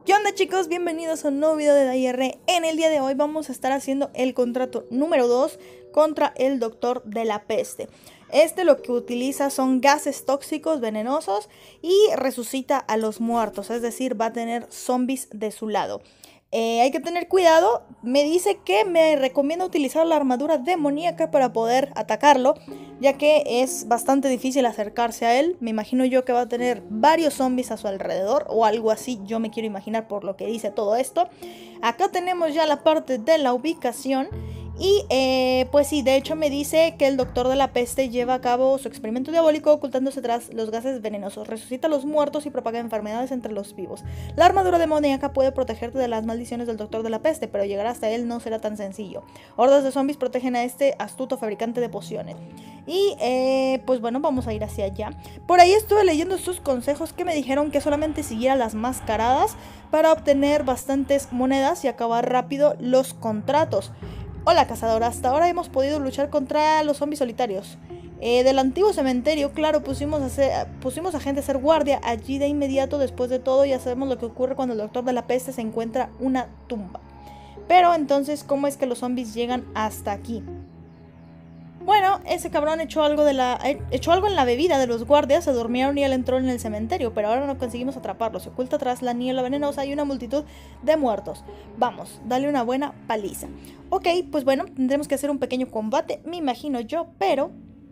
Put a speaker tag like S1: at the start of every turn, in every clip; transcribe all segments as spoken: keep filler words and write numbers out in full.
S1: ¿Qué onda, chicos? Bienvenidos a un nuevo video de Dayerre. En el día de hoy vamos a estar haciendo el contrato número dos contra el Doctor de la Peste. Este lo que utiliza son gases tóxicos venenosos y resucita a los muertos, es decir, va a tener zombies de su lado. Eh, hay que tener cuidado. Me dice que me recomienda utilizar la armadura demoníaca para poder atacarlo, ya que es bastante difícil acercarse a él. Me imagino yo que va a tener varios zombies a su alrededor o algo así. Yo me quiero imaginar por lo que dice todo esto. Acá tenemos ya la parte de la ubicación. Y eh, pues sí, de hecho me dice que el Doctor de la Peste lleva a cabo su experimento diabólico ocultándose tras los gases venenosos. Resucita a los muertos y propaga enfermedades entre los vivos. La armadura demoníaca puede protegerte de las maldiciones del Doctor de la Peste, pero llegar hasta él no será tan sencillo. Hordas de zombies protegen a este astuto fabricante de pociones. Y eh, pues bueno, vamos a ir hacia allá. Por ahí estuve leyendo sus consejos que me dijeron que solamente siguiera las mascaradas para obtener bastantes monedas y acabar rápido los contratos. Hola cazadora, hasta ahora hemos podido luchar contra los zombies solitarios. Eh, del antiguo cementerio, claro, pusimos a, hacer, pusimos a gente a hacer guardia allí de inmediato. Después de todo, ya sabemos lo que ocurre cuando el Doctor de la Peste se encuentra una tumba. Pero entonces, ¿cómo es que los zombies llegan hasta aquí? Bueno, ese cabrón echó algo, de la, echó algo en la bebida de los guardias, se durmieron y él entró en el cementerio, pero ahora no conseguimos atraparlo. Se oculta tras la niebla venenosa y una multitud de muertos. Vamos, dale una buena paliza. Ok, pues bueno, tendremos que hacer un pequeño combate, me imagino yo, pero...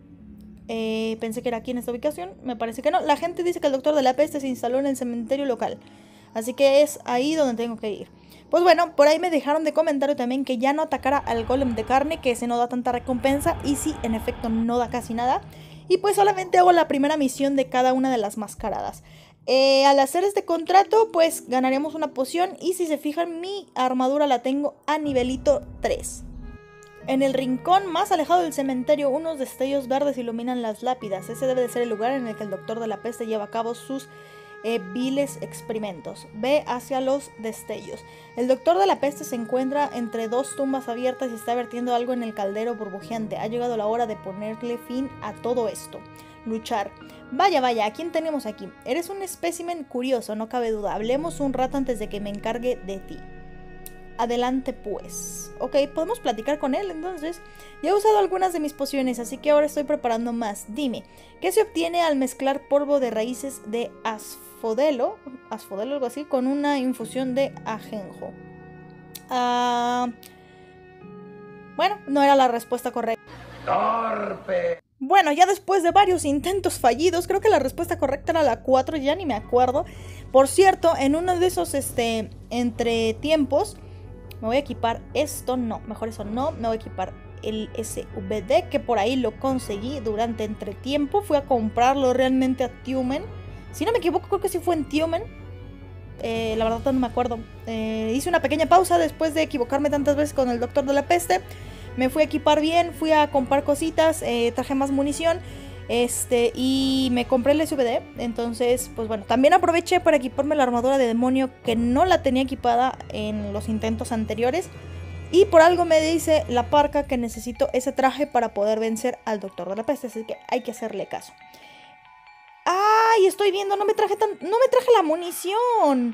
S1: Eh, pensé que era aquí en esta ubicación, me parece que no. La gente dice que el Doctor de la Peste se instaló en el cementerio local, así que es ahí donde tengo que ir. Pues bueno, por ahí me dejaron de comentario también que ya no atacara al golem de carne, que ese no da tanta recompensa, y sí, en efecto no da casi nada. Y pues solamente hago la primera misión de cada una de las mascaradas. Eh, al hacer este contrato, pues ganaremos una poción, y si se fijan, mi armadura la tengo a nivelito tres. En el rincón más alejado del cementerio, unos destellos verdes iluminan las lápidas. Ese debe de ser el lugar en el que el Doctor de la Peste lleva a cabo sus Eh, viles experimentos. Ve hacia los destellos. El Doctor de la Peste se encuentra entre dos tumbas abiertas y está vertiendo algo en el caldero burbujeante. Ha llegado la hora de ponerle fin a todo esto. Luchar. Vaya, vaya, ¿a quién tenemos aquí? Eres un espécimen curioso, no cabe duda. Hablemos un rato antes de que me encargue de ti. Adelante pues. Ok, podemos platicar con él entonces. Ya he usado algunas de mis pociones, así que ahora estoy preparando más. Dime, ¿qué se obtiene al mezclar polvo de raíces de asfodelo, asfodelo algo así, con una infusión de ajenjo? Uh, bueno, no era la respuesta correcta. ¡Torpe! Bueno, ya después de varios intentos fallidos, creo que la respuesta correcta era la cuatro, ya ni me acuerdo. Por cierto, en uno de esos este, entretiempos... Me voy a equipar esto, no, mejor eso no, me voy a equipar el S V D, que por ahí lo conseguí durante entretiempo. Fui a comprarlo realmente a Tumen. Si no me equivoco, creo que sí fue en Tumen. Eh, la verdad no me acuerdo. Eh, hice una pequeña pausa después de equivocarme tantas veces con el Doctor de la Peste. Me fui a equipar bien, fui a comprar cositas, eh, traje más munición. Este, y me compré el S V D. Entonces, pues bueno, también aproveché para equiparme la armadura de demonio, que no la tenía equipada en los intentos anteriores. Y por algo me dice la parca que necesito ese traje para poder vencer al Doctor de la Peste. Así que hay que hacerle caso. ¡Ay! Estoy viendo, no me traje tan, no me traje la munición.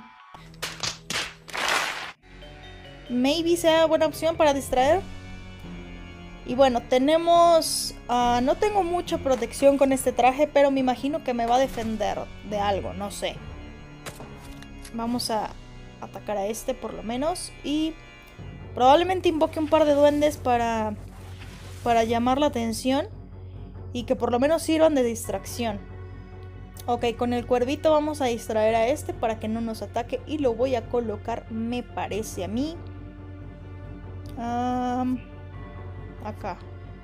S1: Maybe sea buena opción para distraer. Y bueno, tenemos... Uh, no tengo mucha protección con este traje, pero me imagino que me va a defender de algo, no sé. Vamos a atacar a este por lo menos. Y probablemente invoque un par de duendes para, para llamar la atención. Y que por lo menos sirvan de distracción. Ok, con el cuervito vamos a distraer a este para que no nos ataque. Y lo voy a colocar, me parece a mí. Um... Acá.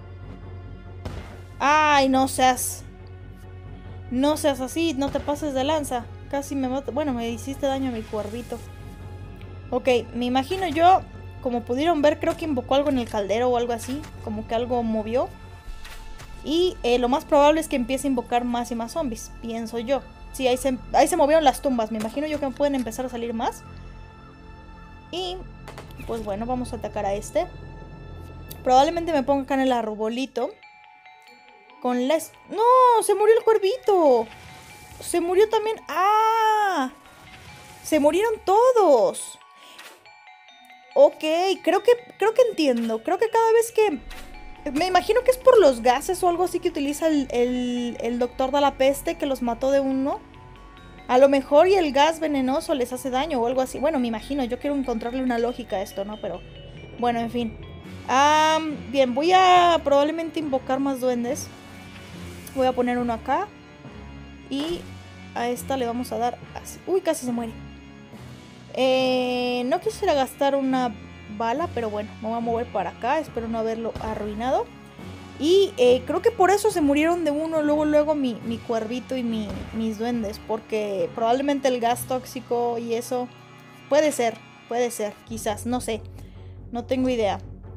S1: Ay, no seas. No seas así, no te pases de lanza. Casi me mata. Bueno, me hiciste daño a mi cuervito. Ok, me imagino yo. Como pudieron ver, creo que invocó algo en el caldero o algo así. Como que algo movió. Y eh, lo más probable es que empiece a invocar más y más zombies. Pienso yo. Sí, ahí se, ahí se movieron las tumbas. Me imagino yo que pueden empezar a salir más. Y pues bueno, vamos a atacar a este. Probablemente me ponga acá en el arbolito. Con la... ¡No! ¡Se murió el cuervito! Se murió también... ¡Ah! Se murieron todos. Ok, creo que, creo que entiendo. Creo que cada vez que... Me imagino que es por los gases o algo así que utiliza el, el, el doctor de la peste que los mató de uno. A lo mejor y el gas venenoso les hace daño o algo así. Bueno, me imagino, yo quiero encontrarle una lógica a esto, ¿no? Pero, bueno, en fin. Um, bien, voy a probablemente invocar más duendes. Voy a poner uno acá. Y a esta le vamos a dar así. Uy, casi se muere. Eh, no quisiera gastar una bala, pero bueno, me voy a mover para acá. Espero no haberlo arruinado. Y eh, creo que por eso se murieron de uno luego, luego mi, mi cuervito y mi, mis duendes. Porque probablemente el gas tóxico y eso... Puede ser, puede ser, quizás, no sé. No tengo idea.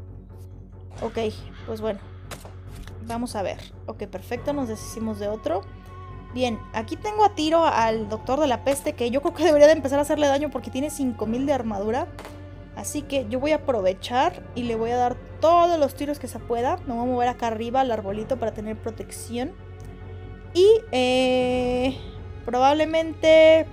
S1: Ok, pues bueno. Vamos a ver. Ok, perfecto, nos deshicimos de otro. Bien, aquí tengo a tiro al doctor de la peste, que yo creo que debería de empezar a hacerle daño porque tiene cinco mil de armadura. Así que yo voy a aprovechar y le voy a dar todos los tiros que se pueda. Me voy a mover acá arriba al arbolito para tener protección. Y eh, probablemente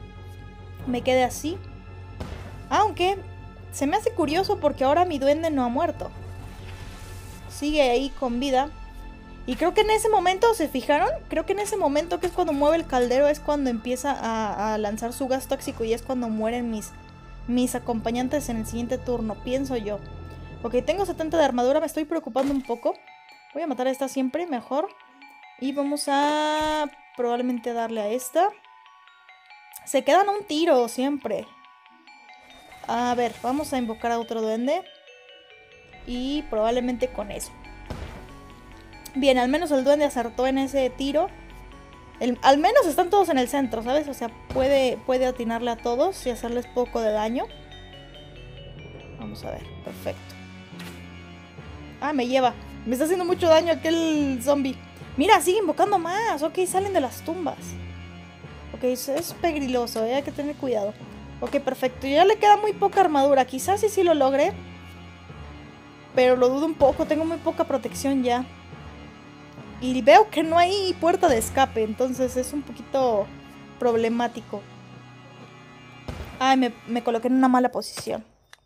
S1: me quede así. Aunque se me hace curioso porque ahora mi duende no ha muerto. Sigue ahí con vida. Y creo que en ese momento, ¿se fijaron? Creo que en ese momento que es cuando mueve el caldero es cuando empieza a, a lanzar su gas tóxico y es cuando mueren mis, mis acompañantes en el siguiente turno, pienso yo. Ok, tengo setenta de armadura, me estoy preocupando un poco. Voy a matar a esta siempre, mejor. Y vamos a probablemente darle a esta. Se quedan a un tiro siempre. A ver, vamos a invocar a otro duende. Y probablemente con eso. Bien, al menos el duende acertó en ese tiro. El, al menos están todos en el centro, ¿sabes? O sea, puede, puede atinarle a todos y hacerles poco de daño. Vamos a ver, perfecto. Ah, me lleva. Me está haciendo mucho daño aquel zombie. Mira, sigue invocando más. Ok, salen de las tumbas. Ok, eso es peligroso, ¿eh? Hay que tener cuidado. Ok, perfecto. Ya le queda muy poca armadura. Quizás sí sí lo logre. Pero lo dudo un poco. Tengo muy poca protección ya. Y veo que no hay puerta de escape, entonces es un poquito problemático. Ay, me, me coloqué en una mala posición.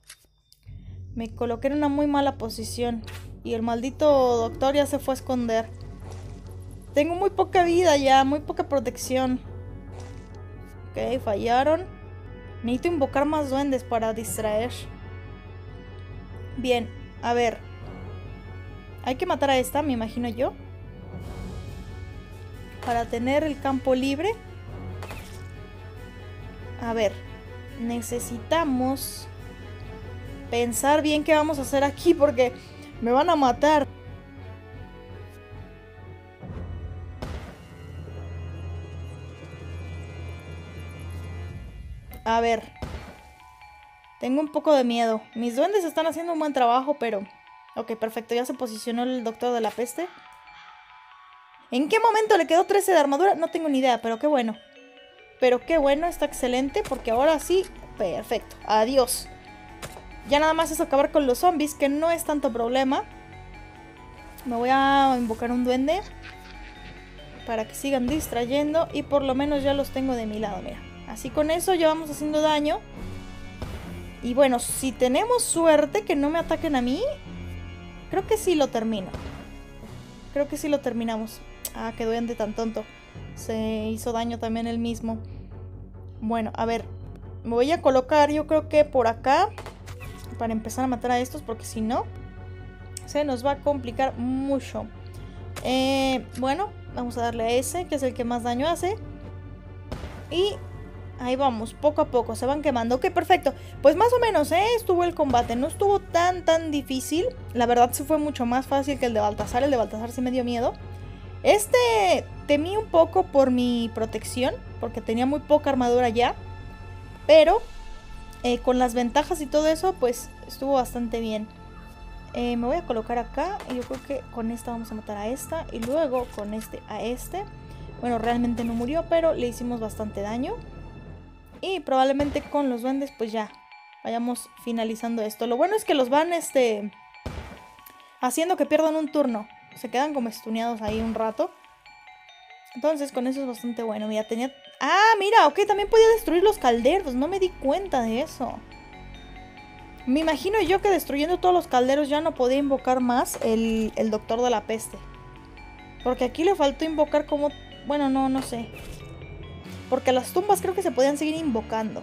S1: Me coloqué en una muy mala posición. Y el maldito doctor ya se fue a esconder. Tengo muy poca vida ya, muy poca protección. Ok, fallaron. Necesito invocar más duendes para distraer. Bien, a ver. Hay que matar a esta, me imagino yo. Para tener el campo libre. A ver. Necesitamos pensar bien qué vamos a hacer aquí porque me van a matar. A ver. Tengo un poco de miedo. Mis duendes están haciendo un buen trabajo, pero... Ok, perfecto. Ya se posicionó el doctor de la peste. ¿En qué momento le quedó trece de armadura? No tengo ni idea, pero qué bueno. Pero qué bueno, está excelente, porque ahora sí, perfecto. Adiós. Ya nada más es acabar con los zombies, que no es tanto problema. Me voy a invocar un duende para que sigan distrayendo y por lo menos ya los tengo de mi lado, mira. Así con eso ya vamos haciendo daño. Y bueno, si tenemos suerte que no me ataquen a mí, creo que sí lo termino. Creo que sí lo terminamos. Ah, qué duende tan tonto. Se hizo daño también él mismo. Bueno, a ver. Me voy a colocar yo creo que por acá. Para empezar a matar a estos. Porque si no, se nos va a complicar mucho. Eh, bueno, vamos a darle a ese, que es el que más daño hace. Y ahí vamos, poco a poco. Se van quemando. Ok, perfecto. Pues más o menos, ¿eh? Estuvo el combate. No estuvo tan, tan difícil. La verdad sí fue mucho más fácil que el de Baltasar. El de Baltasar sí me dio miedo. Este temí un poco por mi protección, porque tenía muy poca armadura ya, pero eh, con las ventajas y todo eso, pues estuvo bastante bien. Eh, me voy a colocar acá y yo creo que con esta vamos a matar a esta y luego con este a este. Bueno, realmente no murió, pero le hicimos bastante daño. Y probablemente con los duendes pues ya vayamos finalizando esto. Lo bueno es que los van este, haciendo que pierdan un turno. Se quedan como estuneados ahí un rato. Entonces con eso es bastante bueno. Mira, tenía Ah, mira, ok, también podía destruir los calderos. No me di cuenta de eso. Me imagino yo que destruyendo todos los calderos ya no podía invocar más el, el Doctor de la Peste. Porque aquí le faltó invocar como... Bueno, no, no sé. Porque las tumbas creo que se podían seguir invocando.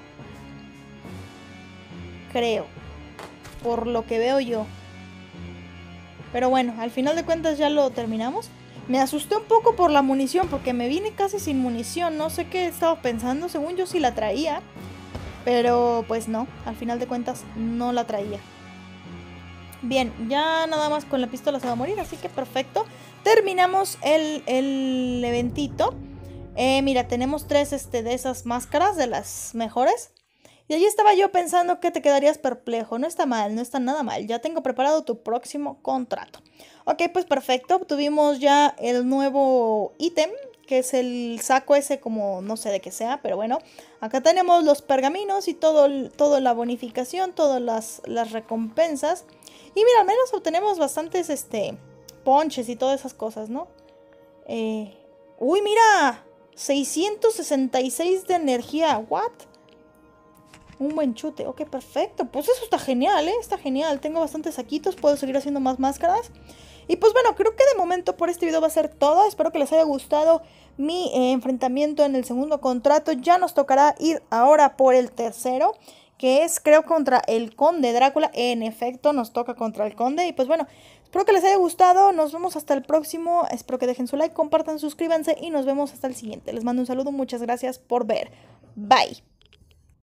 S1: Creo. Por lo que veo yo. Pero bueno, al final de cuentas ya lo terminamos. Me asusté un poco por la munición, porque me vine casi sin munición. No sé qué estaba pensando, según yo sí la traía. Pero pues no, al final de cuentas no la traía. Bien, ya nada más con la pistola se va a morir, así que perfecto. Terminamos el, el eventito. Eh, mira, tenemos tres este, de esas máscaras, de las mejores. Y allí estaba yo pensando que te quedarías perplejo. No está mal, no está nada mal. Ya tengo preparado tu próximo contrato. Ok, pues perfecto. Obtuvimos ya el nuevo ítem, que es el saco ese como no sé de qué sea, pero bueno. Acá tenemos los pergaminos y todo, toda la bonificación, todas las, las recompensas. Y mira, al menos obtenemos bastantes este, ponches y todas esas cosas, ¿no? Eh, ¡Uy, mira! seiscientos sesenta y seis de energía. ¿What? Un buen chute. Ok, perfecto. Pues eso está genial, ¿eh? Está genial. Tengo bastantes saquitos. Puedo seguir haciendo más máscaras. Y pues bueno, creo que de momento por este video va a ser todo. Espero que les haya gustado mi eh, enfrentamiento en el segundo contrato. Ya nos tocará ir ahora por el tercero, que es creo contra el Conde Drácula. En efecto, nos toca contra el Conde. Y pues bueno, espero que les haya gustado. Nos vemos hasta el próximo. Espero que dejen su like, compartan, suscríbanse y nos vemos hasta el siguiente. Les mando un saludo. Muchas gracias por ver. Bye.